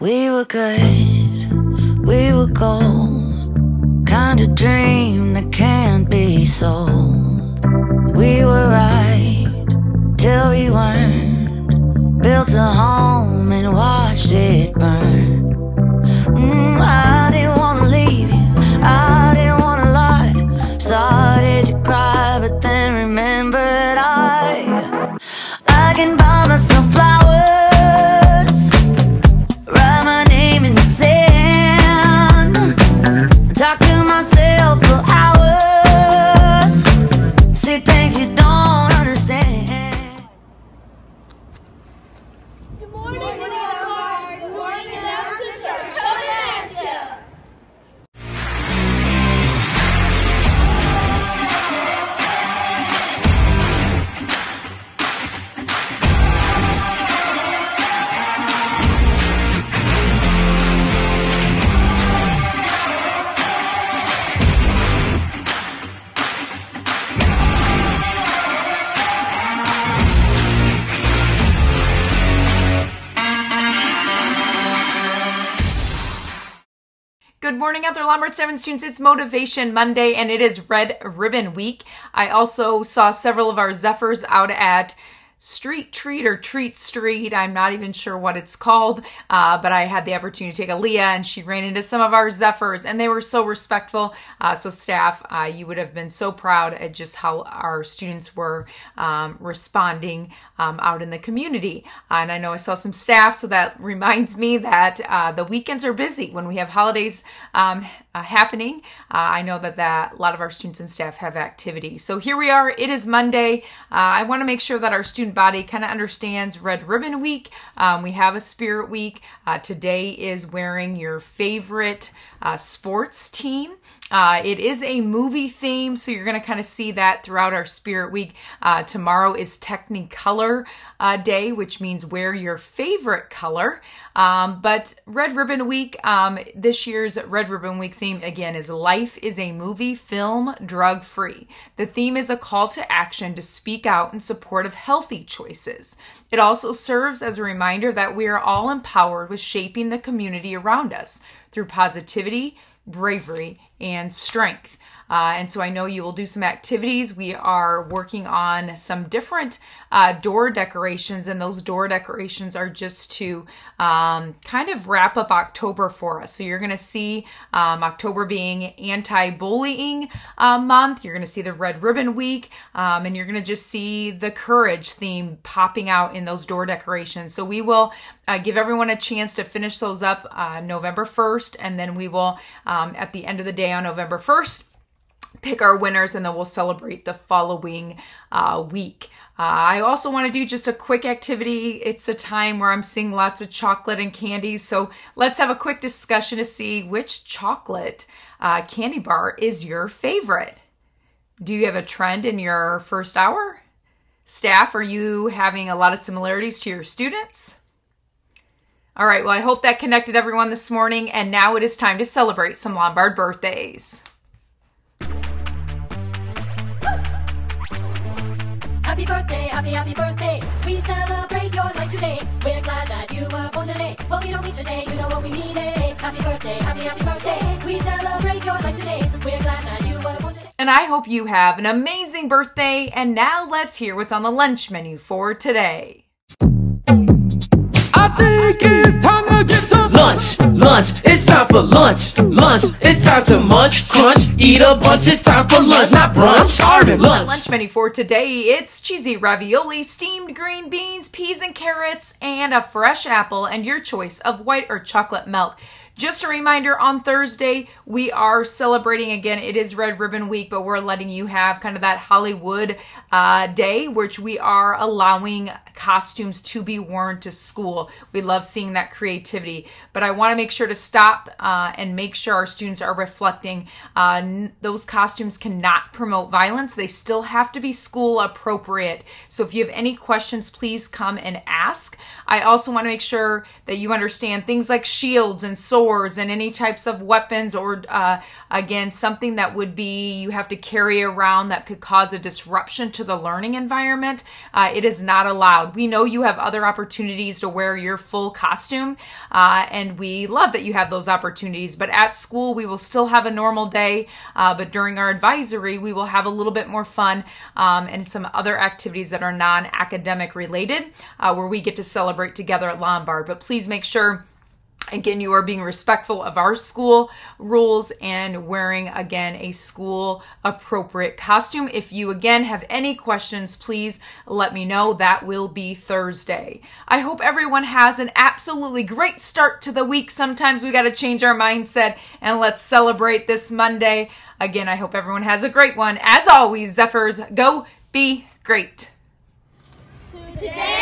We were good, we were gold, kind of dream that can't be sold. We were right till we weren't, built a home and watched it burn. I didn't wanna leave you, I didn't wanna lie. Started to cry, but then remembered I can buy myself flowers, write my name in the sand, talk to myself for hours, see things you don't understand. Good morning, Lombard. Good morning, announcements are coming at you. Good morning out there, Lombard 7 students. It's Motivation Monday and it is Red Ribbon Week. I also saw several of our Zephyrs out at Street Treat or Treat Street. I'm not even sure what it's called, but I had the opportunity to take Aaliyah and she ran into some of our Zephyrs and they were so respectful. So staff, you would have been so proud at just how our students were responding out in the community. And I know I saw some staff, so that reminds me that the weekends are busy when we have holidays happening. I know that a lot of our students and staff have activities. So here we are. It is Monday. I want to make sure that our student body kind of understands Red Ribbon Week. We have a Spirit Week. Today is wearing your favorite sports team. It is a movie theme, so you're going to kind of see that throughout our Spirit Week. Tomorrow is Technicolor Day, which means wear your favorite color. But Red Ribbon Week, this year's Red Ribbon Week theme, again, is Life is a Movie, Film, Drug-Free. The theme is a call to action to speak out in support of healthy choices. It also serves as a reminder that we are all empowered with shaping the community around us through positivity, bravery, and strength. And so I know you will do some activities. We are working on some different door decorations, and those door decorations are just to kind of wrap up October for us. So you're going to see October being anti-bullying month. You're going to see the Red Ribbon Week, and you're going to just see the courage theme popping out in those door decorations. So we will give everyone a chance to finish those up November 1st, and then we will, at the end of the day on November 1st, pick our winners, and then we'll celebrate the following week. I also want to do just a quick activity. It's a time where I'm seeing lots of chocolate and candies, so let's have a quick discussion to see which chocolate candy bar is your favorite. Do you have a trend in your first hour? Staff, are you having a lot of similarities to your students? All right, well, I hope that connected everyone this morning, and now it is time to celebrate some Lombard birthdays. Happy birthday, happy birthday. We celebrate your life today. We're glad that you were born today. What we don't mean today, you know what we mean, eh? Happy birthday, happy birthday. We celebrate your life today. We're glad that you were born today. And I hope you have an amazing birthday. And now let's hear what's on the lunch menu for today. I think it's time to get some lunch, it's time for lunch, it's time to munch, crunch, eat a bunch, it's time for lunch, not brunch, starving lunch. Lunch menu for today, it's cheesy ravioli, steamed green beans, peas and carrots, and a fresh apple, and your choice of white or chocolate melt. Just a reminder, on Thursday, we are celebrating again. It is Red Ribbon Week, but we're letting you have kind of that Hollywood day, which we are allowing costumes to be worn to school. We love seeing that creativity, but I want to make sure to stop and make sure our students are reflecting those costumes cannot promote violence. They still have to be school appropriate. So if you have any questions, please come and ask. I also want to make sure that you understand things like shields and swords swords and any types of weapons, or again, something that would be you have to carry around that could cause a disruption to the learning environment, it is not allowed. We know you have other opportunities to wear your full costume, and we love that you have those opportunities, but at school we will still have a normal day, but during our advisory we will have a little bit more fun and some other activities that are non-academic related, where we get to celebrate together at Lombard. But please make sure, again, you are being respectful of our school rules and wearing, again, a school appropriate costume. If you, again, have any questions, please let me know. That will be Thursday. I hope everyone has an absolutely great start to the week. Sometimes we got to change our mindset, and let's celebrate this Monday. Again, I hope everyone has a great one. As always, Zephyrs, go be great. Today